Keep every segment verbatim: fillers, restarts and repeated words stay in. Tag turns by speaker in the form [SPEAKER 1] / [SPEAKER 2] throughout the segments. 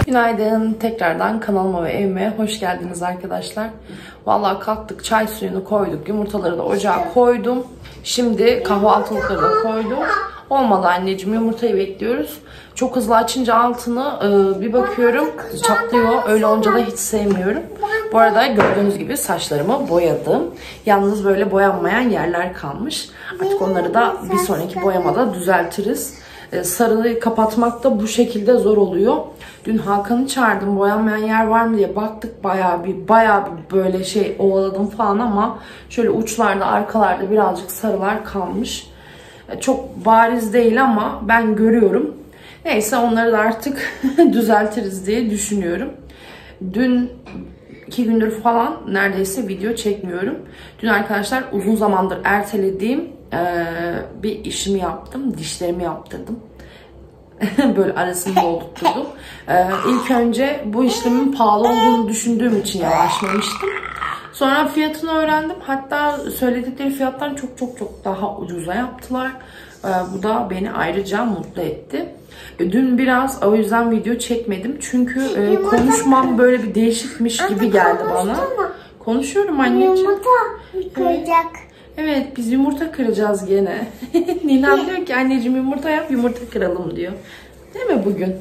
[SPEAKER 1] Günaydın. Tekrardan kanalıma ve evime hoş geldiniz arkadaşlar. Vallahi kalktık, çay suyunu koyduk, yumurtaları da ocağa koydum. Şimdi kahvaltılıkları da koydum. Olmadı anneciğim, yumurtayı bekliyoruz. Çok hızlı açınca altını e, bir bakıyorum çatlıyor. Öyle olunca da hiç sevmiyorum. Bu arada gördüğünüz gibi saçlarımı boyadım. Yalnız böyle boyanmayan yerler kalmış. Artık onları da bir sonraki boyamada düzeltiriz. Sarıyı kapatmak da bu şekilde zor oluyor. Dün Hakan'ı çağırdım, boyanmayan yer var mı diye baktık, bayağı bir bayağı bir böyle şey ovaladım falan ama şöyle uçlarda, arkalarda birazcık sarılar kalmış. Çok bariz değil ama ben görüyorum. Neyse, onları da artık düzeltiriz diye düşünüyorum. Dün iki gündür falan neredeyse video çekmiyorum. Dün arkadaşlar uzun zamandır ertelediğim Ee, bir işimi yaptım. Dişlerimi yaptırdım. Böyle arasını doldurtturdum. Ee, ilk önce bu işlemin pahalı olduğunu düşündüğüm için yavaşlamıştım. Sonra fiyatını öğrendim. Hatta söyledikleri fiyattan çok çok çok daha ucuza yaptılar. Ee, bu da beni ayrıca mutlu etti. Dün biraz o yüzden video çekmedim. Çünkü e, konuşmam böyle bir değişikmiş gibi geldi bana. Konuşuyorum anneciğim.
[SPEAKER 2] Yumurta kıracak.
[SPEAKER 1] Evet, biz yumurta kıracağız gene. Ninem diyor ki anneciğim yumurta yap, yumurta kıralım diyor. Değil mi bugün?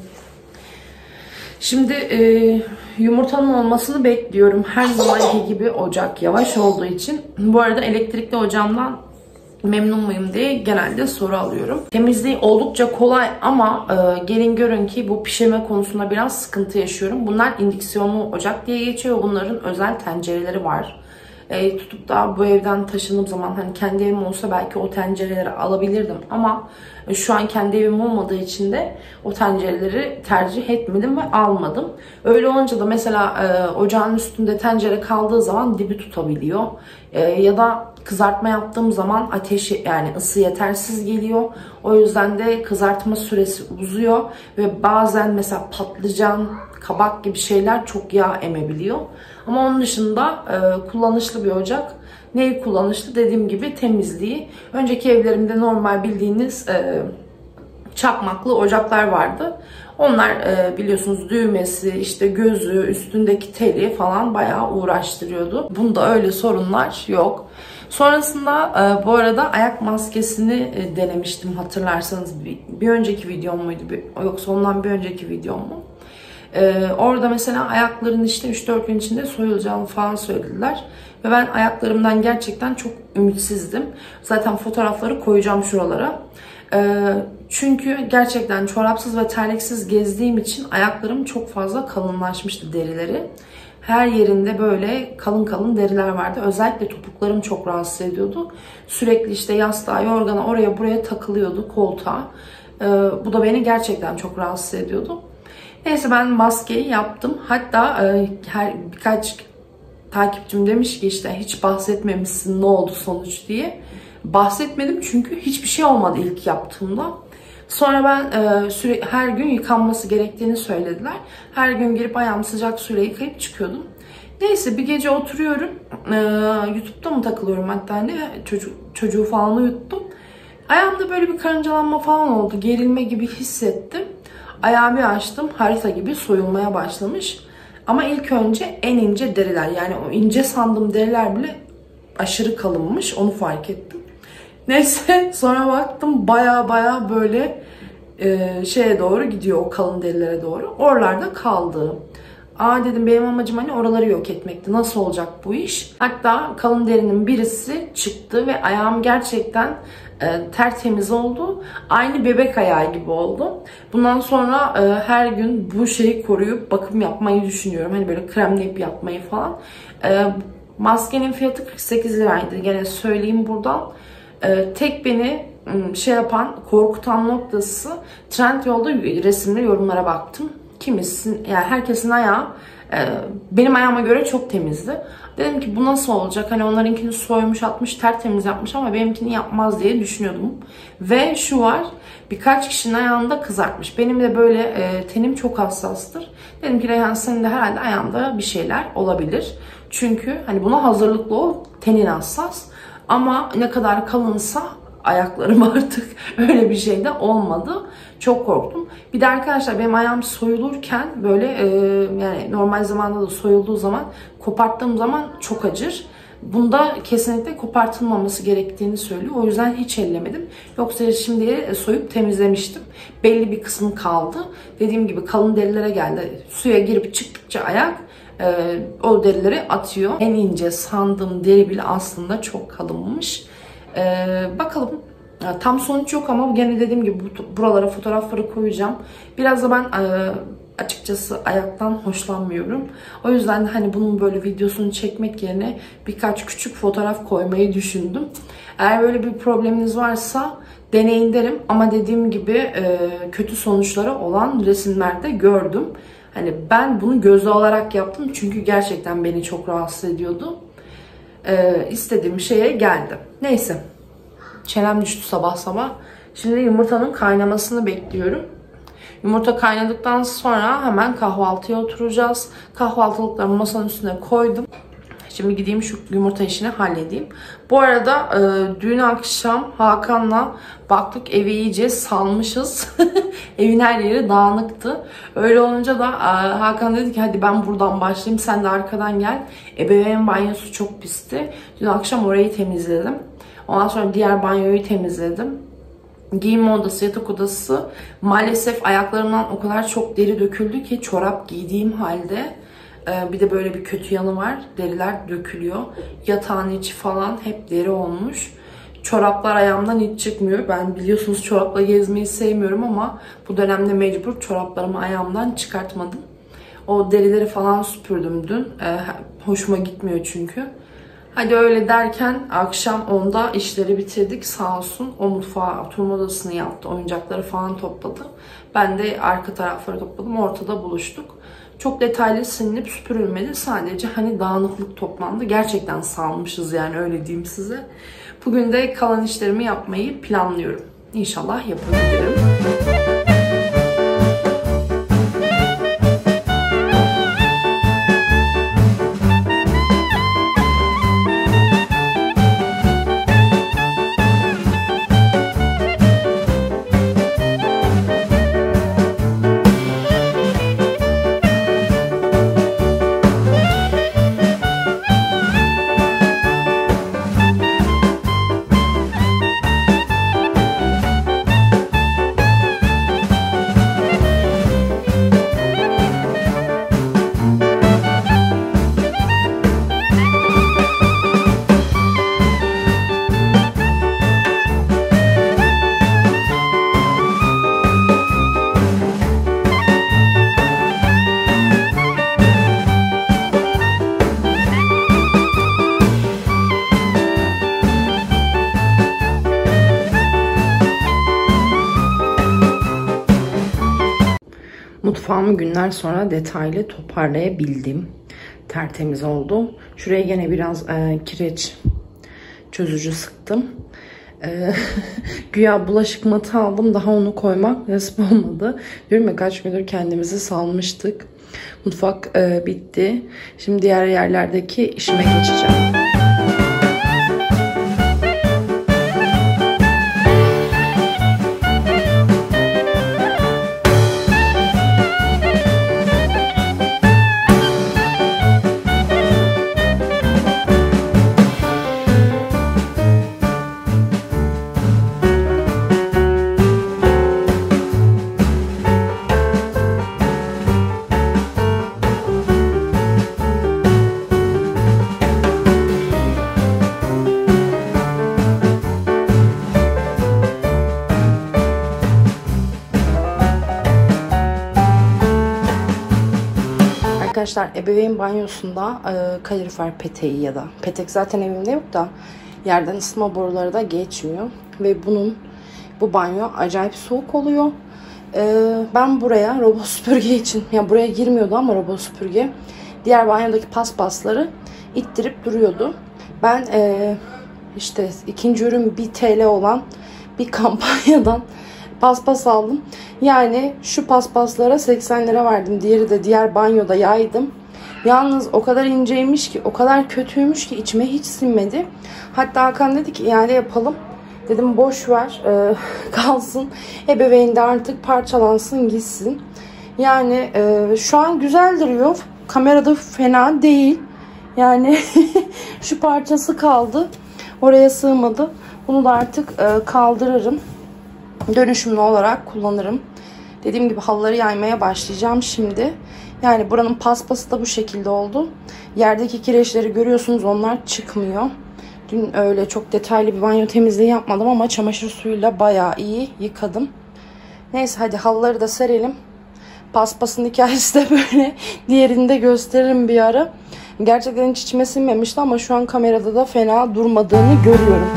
[SPEAKER 1] Şimdi e, yumurtanın olmasını bekliyorum. Her zamanki gibi ocak yavaş olduğu için. Bu arada elektrikli ocağımdan memnun muyum diye genelde soru alıyorum. Temizliği oldukça kolay ama e, gelin görün ki bu pişirme konusunda biraz sıkıntı yaşıyorum. Bunlar indüksiyonlu ocak diye geçiyor. Bunların özel tencereleri var. E, tutup da bu evden taşındığım zaman hani kendi evim olsa belki o tencereleri alabilirdim ama e, şu an kendi evim olmadığı için de o tencereleri tercih etmedim ve almadım. Öyle olunca da mesela e, ocağın üstünde tencere kaldığı zaman dibi tutabiliyor. E, ya da kızartma yaptığım zaman ateşi, yani ısı yetersiz geliyor. O yüzden de kızartma süresi uzuyor ve bazen mesela patlıcan, kabak gibi şeyler çok yağ emebiliyor. Ama onun dışında e, kullanışlı bir ocak. Neyi kullanışlı? Dediğim gibi temizliği. Önceki evlerimde normal bildiğiniz e, çakmaklı ocaklar vardı. Onlar e, biliyorsunuz düğmesi, işte gözü, üstündeki teli falan bayağı uğraştırıyordu. Bunda öyle sorunlar yok. Sonrasında e, bu arada ayak maskesini e, denemiştim, hatırlarsanız. Bir, bir önceki videom muydu? Bir, yoksa ondan bir önceki videom mu? Ee, orada mesela ayakların işte üç dört gün içinde soyulacağını falan söylediler. Ve ben ayaklarımdan gerçekten çok ümitsizdim. Zaten fotoğrafları koyacağım şuralara. Ee, çünkü gerçekten çorapsız ve terliksiz gezdiğim için ayaklarım çok fazla kalınlaşmıştı, derileri. Her yerinde böyle kalın kalın deriler vardı. Özellikle topuklarım çok rahatsız ediyordu. Sürekli işte yastığa, yorgana, oraya buraya takılıyordu, koltuğa. Ee, bu da beni gerçekten çok rahatsız ediyordu. Neyse, ben maskeyi yaptım. Hatta e, her birkaç takipçim demiş ki işte hiç bahsetmemişsin, ne oldu sonuç diye. Bahsetmedim çünkü hiçbir şey olmadı ilk yaptığımda. Sonra ben e, süre, her gün yıkanması gerektiğini söylediler. Her gün girip ayağımı sıcak suyla yıkayıp çıkıyordum. Neyse, bir gece oturuyorum. E, YouTube'da mı takılıyorum hatta, ne çocuk, çocuğu falan uyuttum. Ayağımda böyle bir karıncalanma falan oldu. Gerilme gibi hissettim. Ayağımı açtım, harita gibi soyulmaya başlamış. Ama ilk önce en ince deriler, yani o ince sandığım deriler bile aşırı kalınmış, onu fark ettim. Neyse, sonra baktım baya baya böyle e, şeye doğru gidiyor, o kalın derilere doğru. Oralarda kaldı. Aa dedim, benim amacım hani oraları yok etmekti. Nasıl olacak bu iş? Hatta kalın derinin birisi çıktı ve ayağım gerçekten e, tertemiz oldu. Aynı bebek ayağı gibi oldu. Bundan sonra e, her gün bu şeyi koruyup bakım yapmayı düşünüyorum. Hani böyle kremleyip yapmayı falan. E, maskenin fiyatı kırk sekiz liraydı. Gene söyleyeyim buradan. E, tek beni şey yapan, korkutan noktası, Trendyol'da resimli yorumlara baktım. Kimisin, yani herkesin ayağı e, benim ayağıma göre çok temizdi. Dedim ki bu nasıl olacak? Hani onlarınkini soymuş, atmış, tertemiz yapmış ama benimkini yapmaz diye düşünüyordum. Ve şu var, birkaç kişinin ayağında kızartmış. Benim de böyle e, tenim çok hassastır. Dedim ki Reyhan, senin de herhalde ayağında bir şeyler olabilir. Çünkü hani buna hazırlıklı ol, tenin hassas. Ama ne kadar kalınsa ayaklarım artık öyle bir şey de olmadı. Çok korktum. Bir de arkadaşlar benim ayağım soyulurken böyle e, yani normal zamanda da soyulduğu zaman koparttığım zaman çok acır. Bunda kesinlikle kopartılmaması gerektiğini söylüyor. O yüzden hiç ellemedim. Yoksa şimdiye soyup temizlemiştim. Belli bir kısmı kaldı. Dediğim gibi kalın derilere geldi. Suya girip çıktıkça ayak e, o derileri atıyor. En ince sandığım deri bile aslında çok kalınmış. E, bakalım. Tam sonuç yok ama gene dediğim gibi buralara fotoğrafları koyacağım. Biraz da ben e, açıkçası ayaktan hoşlanmıyorum. O yüzden de hani bunun böyle videosunu çekmek yerine birkaç küçük fotoğraf koymayı düşündüm. Eğer böyle bir probleminiz varsa deneyin derim. Ama dediğim gibi e, kötü sonuçları olan resimlerde gördüm. Hani ben bunu göze alarak yaptım. Çünkü gerçekten beni çok rahatsız ediyordu. E, istediğim şeye geldi. Neyse. Çenem düştü sabah sabah. Şimdi yumurtanın kaynamasını bekliyorum. Yumurta kaynadıktan sonra hemen kahvaltıya oturacağız. Kahvaltılıklarımı masanın üstüne koydum. Şimdi gideyim şu yumurta işini halledeyim. Bu arada e, dün akşam Hakan'la baktık evi iyice salmışız. Evin her yeri dağınıktı. Öyle olunca da e, Hakan dedi ki hadi ben buradan başlayayım, sen de arkadan gel. Ebeveyn banyosu çok pisti. Dün akşam orayı temizledim. Ondan sonra diğer banyoyu temizledim. Giyinme odası, yatak odası maalesef ayaklarımdan o kadar çok deri döküldü ki çorap giydiğim halde bir de böyle bir kötü yanı var. Deriler dökülüyor. Yatağın içi falan hep deri olmuş. Çoraplar ayağımdan hiç çıkmıyor. Ben biliyorsunuz çorapla gezmeyi sevmiyorum ama bu dönemde mecbur çoraplarımı ayağımdan çıkartmadım. O derileri falan süpürdüm dün. Hoşuma gitmiyor çünkü. Hadi öyle derken akşam onda işleri bitirdik sağ olsun. O mutfağa oturma odasını yaptı. Oyuncakları falan topladı. Ben de arka tarafları topladım. Ortada buluştuk. Çok detaylı silinip süpürülmedi. Sadece hani dağınıklık toplandı. Gerçekten salmışız yani, öyle diyeyim size. Bugün de kalan işlerimi yapmayı planlıyorum. İnşallah yapabilirim. Mutfağımı günler sonra detaylı toparlayabildim. Tertemiz oldu. Şuraya gene biraz e, kireç çözücü sıktım. E, güya bulaşık matı aldım. Daha onu koymak nasip olmadı. Diyorum ya, kaç gündür kendimizi salmıştık. Mutfak e, bitti. Şimdi diğer yerlerdeki işime geçeceğim. Arkadaşlar ebeveyn banyosunda e, kalorifer peteği ya da petek zaten evimde yok da yerden ısıtma boruları da geçmiyor. Ve bunun bu banyo acayip soğuk oluyor. E, ben buraya robot süpürge için, ya buraya girmiyordu ama robot süpürge diğer banyodaki paspasları ittirip duruyordu. Ben e, işte ikinci ürün bir T L olan bir kampanyadan paspas aldım. Yani şu paspaslara seksen lira verdim. Diğeri de diğer banyoda yaydım. Yalnız o kadar inceymiş ki, o kadar kötüymüş ki içime hiç sinmedi. Hatta Hakan dedi ki iade yapalım. Dedim boş ver e, kalsın. Ebeveyn de artık parçalansın gitsin. Yani e, şu an güzel duruyor. Kamerada fena değil. Yani şu parçası kaldı. Oraya sığmadı. Bunu da artık e, kaldırırım. Dönüşümlü olarak kullanırım. Dediğim gibi halıları yaymaya başlayacağım şimdi. Yani buranın paspası da bu şekilde oldu. Yerdeki kireçleri görüyorsunuz, onlar çıkmıyor. Dün öyle çok detaylı bir banyo temizliği yapmadım ama çamaşır suyuyla bayağı iyi yıkadım. Neyse hadi halıları da serelim. Paspasın hikayesi de böyle. Diğerini de gösteririm bir ara. Gerçekten hiç içime sinmemişti ama şu an kamerada da fena durmadığını görüyorum.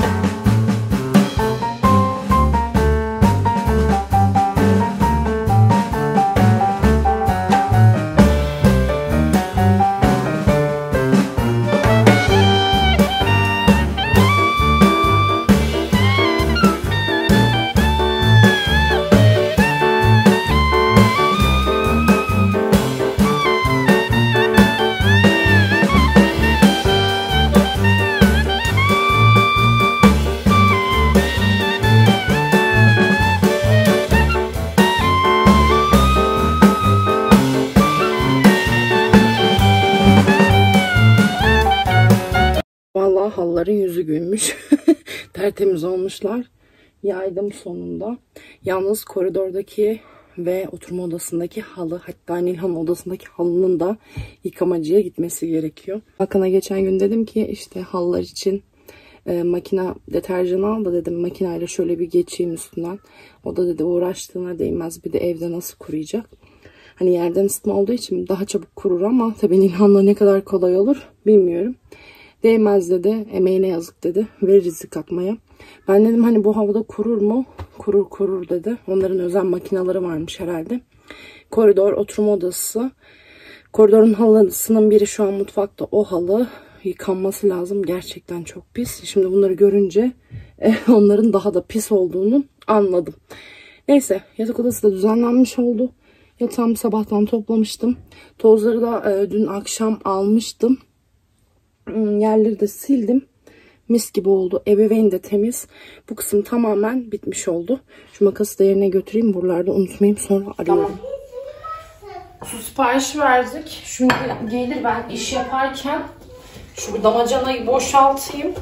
[SPEAKER 1] Vallahi halıların yüzü gülmüş. Tertemiz olmuşlar. Yaydım sonunda. Yalnız koridordaki ve oturma odasındaki halı, hatta Nilhan odasındaki halının da yıkamacıya gitmesi gerekiyor. Hakan'a geçen gün dedim ki işte halılar için e, makine deterjanı al da dedim, makineyle şöyle bir geçeyim üstünden. O da dedi uğraştığına değmez, bir de evde nasıl kuruyacak. Hani yerden ısıtma olduğu için daha çabuk kurur ama tabii Nilhan'la ne kadar kolay olur bilmiyorum. Değmez dedi. Emeğine yazık dedi. Veririz yıkatmaya. Ben dedim hani bu havada kurur mu? Kurur kurur dedi. Onların özel makineleri varmış herhalde. Koridor, oturma odası. Koridorun halısının biri şu an mutfakta. O halı yıkanması lazım. Gerçekten çok pis. Şimdi bunları görünce e, onların daha da pis olduğunu anladım. Neyse, yatak odası da düzenlenmiş oldu. Yatağımı sabahtan toplamıştım. Tozları da e, dün akşam almıştım. Yerleri de sildim. Mis gibi oldu. Ebeveyn de temiz. Bu kısım tamamen bitmiş oldu. Şu makası da yerine götüreyim. Buralarda unutmayayım. Sonra arıyorum. Su siparişi verdik. Şimdi gelir, ben iş yaparken şu damacanayı boşaltayım.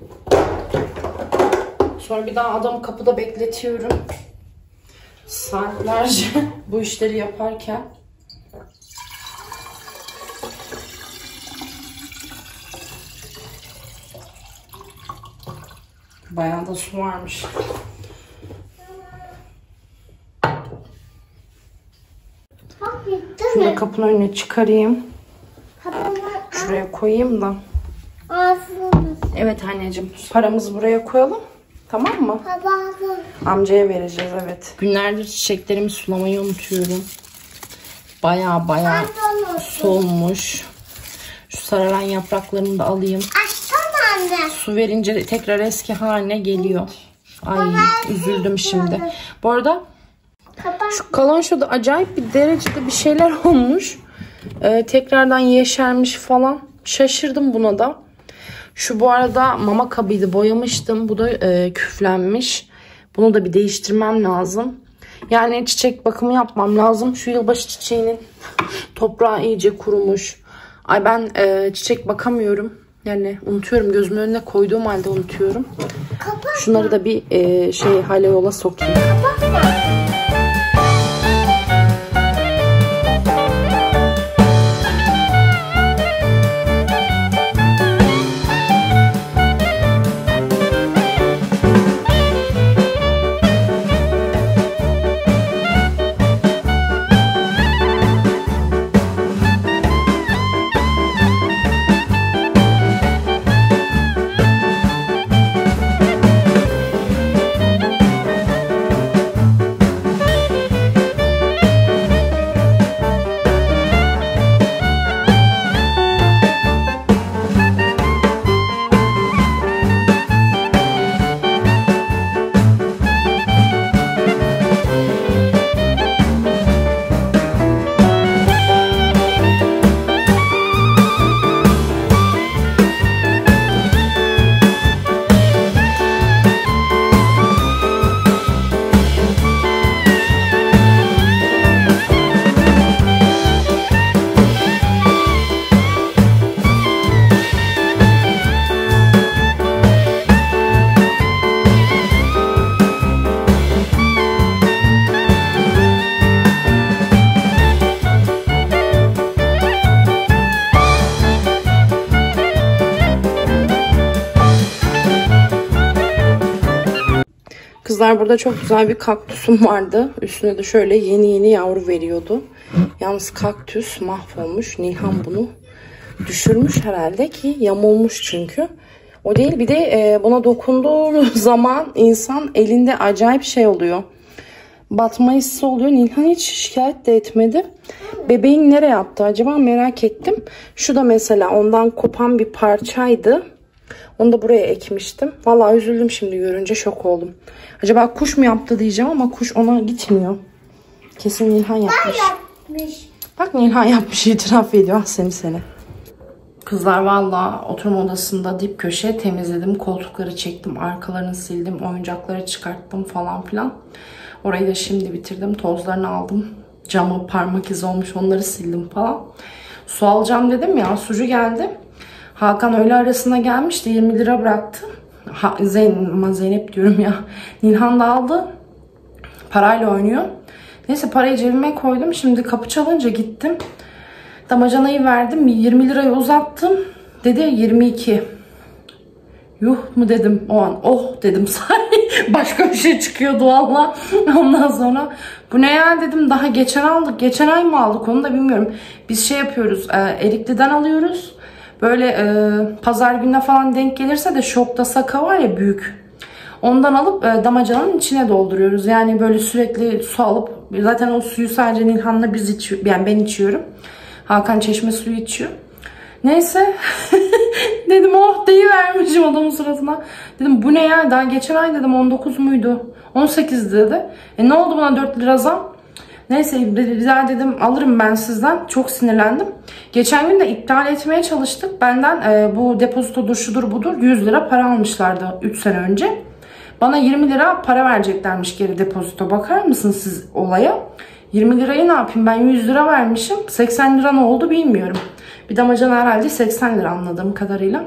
[SPEAKER 1] Sonra bir daha adamı kapıda bekletiyorum. Saatlerce bu işleri yaparken. Bayağı da su varmış. Şunu da kapının önüne çıkarayım. Şuraya koyayım da. Evet anneciğim. Paramızı buraya koyalım. Tamam mı? Amcaya vereceğiz, evet. Günlerdir çiçeklerimi sulamayı unutuyorum. Bayağı bayağı solmuş. Şu sararan yapraklarını da alayım. Su verince tekrar eski haline geliyor. Ay üzüldüm şimdi. Bu arada şu kalançoda acayip bir derecede bir şeyler olmuş. Ee, tekrardan yeşermiş falan. Şaşırdım buna da. Şu bu arada mama kabıydı, boyamıştım. Bu da e, küflenmiş. Bunu da bir değiştirmem lazım. Yani çiçek bakımı yapmam lazım. Şu yılbaşı çiçeğinin toprağı iyice kurumuş. Ay ben e, çiçek bakamıyorum. Yani unutuyorum, gözümün önüne koyduğum halde unutuyorum. Şunları da bir e, şey hale yola sokayım. Kızlar burada çok güzel bir kaktüsüm vardı. Üstüne de şöyle yeni yeni yavru veriyordu. Yalnız kaktüs mahvolmuş. Nilhan bunu düşürmüş herhalde ki yamulmuş çünkü. O değil, bir de e, buna dokunduğu zaman insan elinde acayip şey oluyor. Batma hissi oluyor. Nilhan hiç şikayet de etmedi. Bebeğin nereye yaptı acaba merak ettim. Şu da mesela ondan kopan bir parçaydı. Onu da buraya ekmiştim. Vallahi üzüldüm şimdi görünce, şok oldum. Acaba kuş mu yaptı diyeceğim ama kuş ona gitmiyor. Kesin Nilhan yapmış.
[SPEAKER 2] yapmış.
[SPEAKER 1] Bak Nilhan yapmış, itiraf ediyor. Ah seni seni. Kızlar vallahi oturma odasında dip köşe temizledim. Koltukları çektim. Arkalarını sildim. Oyuncakları çıkarttım falan filan. Orayı da şimdi bitirdim. Tozlarını aldım. Camı parmak izi olmuş, onları sildim falan. Su alacağım dedim ya. Sucu geldi. Hakan öğle arasına gelmişti. yirmi lira bıraktı. Ha, Zeyn Zeynep diyorum ya. Nilhan da aldı. Parayla oynuyor. Neyse parayı cebime koydum. Şimdi kapı çalınca gittim. Damacanayı verdim. yirmi lirayı uzattım. Dedi yirmi iki. Yuh mu dedim o an. Oh dedim sahi. Başka bir şey çıkıyordu valla. Ondan sonra bu ne ya dedim. Daha geçen aldık. Geçen ay mı aldık onu da bilmiyorum. Biz şey yapıyoruz. E, Erikli'den alıyoruz. Böyle e, pazar gününe falan denk gelirse de Şok'ta Saka var ya büyük. Ondan alıp e, damacananın içine dolduruyoruz. Yani böyle sürekli su alıp, zaten o suyu sadece Nilhan'la biz içiyoruz. Yani ben içiyorum. Hakan çeşme suyu içiyor. Neyse. Dedim oh deyivermişim adamın suratına. Dedim bu ne ya, daha geçen ay dedim on dokuz muydu? on sekiz dedi. E ne oldu buna dört lira zam? Neyse güzel dedim, alırım ben sizden. Çok sinirlendim. Geçen gün de iptal etmeye çalıştık. Benden e, bu depozitodur şudur budur yüz lira para almışlardı üç sene önce. Bana yirmi lira para vereceklermiş geri depozito. Bakar mısınız siz olaya? yirmi lirayı ne yapayım, ben yüz lira vermişim. seksen lira ne oldu bilmiyorum. Bir damacana herhalde seksen lira anladığım kadarıyla.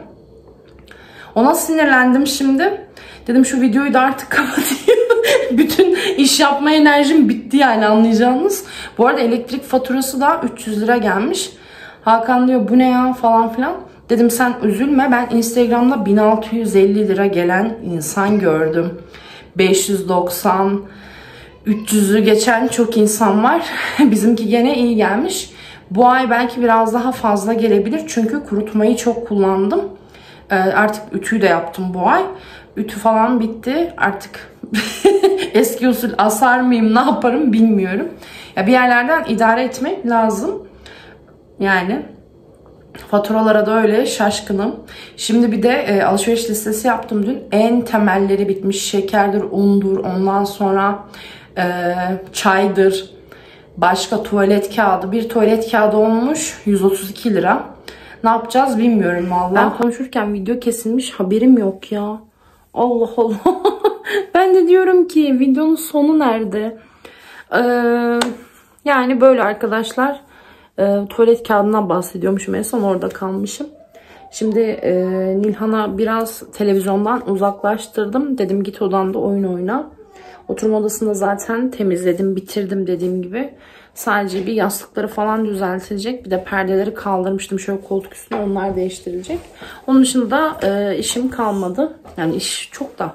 [SPEAKER 1] Ona sinirlendim şimdi. Dedim şu videoyu da artık kapatayım. Bütün iş yapma enerjim bitti yani, anlayacağınız. Bu arada elektrik faturası da üç yüz lira gelmiş. Hakan diyor bu ne ya falan filan. Dedim sen üzülme, ben Instagram'da bin altı yüz elli lira gelen insan gördüm. beş yüz doksan, üç yüzü geçen çok insan var. Bizimki gene iyi gelmiş. Bu ay belki biraz daha fazla gelebilir. Çünkü kurutmayı çok kullandım. Ee, artık ütüyü de yaptım bu ay. Ütü falan bitti. Artık eski usul asar mıyım ne yaparım bilmiyorum. Ya bir yerlerden idare etmek lazım. Yani faturalara da öyle şaşkınım. Şimdi bir de e, alışveriş listesi yaptım dün. En temelleri bitmiş. Şekerdir, undur, ondan sonra e, çaydır. Başka tuvalet kağıdı. Bir tuvalet kağıdı olmuş yüz otuz iki lira. Ne yapacağız bilmiyorum vallahi. Ben konuşurken video kesilmiş, haberim yok ya. Allah Allah. Ben de diyorum ki videonun sonu nerede? Ee, yani böyle arkadaşlar. E, tuvalet kağıdından bahsediyormuşum, en son orada kalmışım. Şimdi e, Nilhan'a biraz televizyondan uzaklaştırdım. Dedim git odanda oyun oyna. Oturma odasında zaten temizledim, bitirdim dediğim gibi. Sadece bir yastıkları falan düzeltilecek. Bir de perdeleri kaldırmıştım şöyle koltuk üstüne, onlar değiştirilecek. Onun dışında e, işim kalmadı. Yani iş çok da.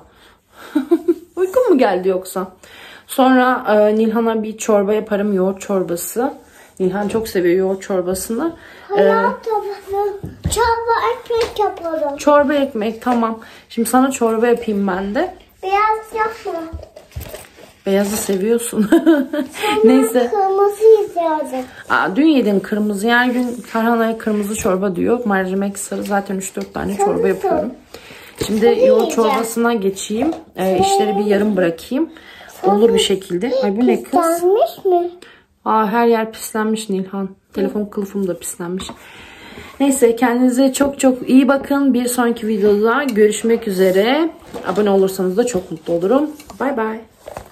[SPEAKER 1] Uykun mu geldi yoksa? Sonra e, Nilhan'a bir çorba yaparım, yoğurt çorbası. Nilhan çok seviyor yoğurt çorbasını.
[SPEAKER 2] Hayatım, ee, çorba ekmek yapalım.
[SPEAKER 1] Çorba ekmek tamam. Şimdi sana çorba yapayım ben de.
[SPEAKER 2] Beyaz yapma.
[SPEAKER 1] Beyazı seviyorsun. Neyse.
[SPEAKER 2] Kırmızı izleyelim.
[SPEAKER 1] Aa, dün yedin kırmızı. Her gün Karhana'ya kırmızı çorba diyor. Mercimek sarı. Zaten üç dört tane çorba sarı yapıyorum. Şimdi sarı yoğurt yiyeceğim. Çorbasına geçeyim. Ee, işleri bir yarım bırakayım. Sarı. Olur bir şekilde. Ay bu ne kız?
[SPEAKER 2] Pislenmiş mi?
[SPEAKER 1] Aa, her yer pislenmiş Nilhan. Telefon kılıfım da pislenmiş. Neyse kendinize çok çok iyi bakın. Bir sonraki videoda görüşmek üzere. Abone olursanız da çok mutlu olurum. Bay bay.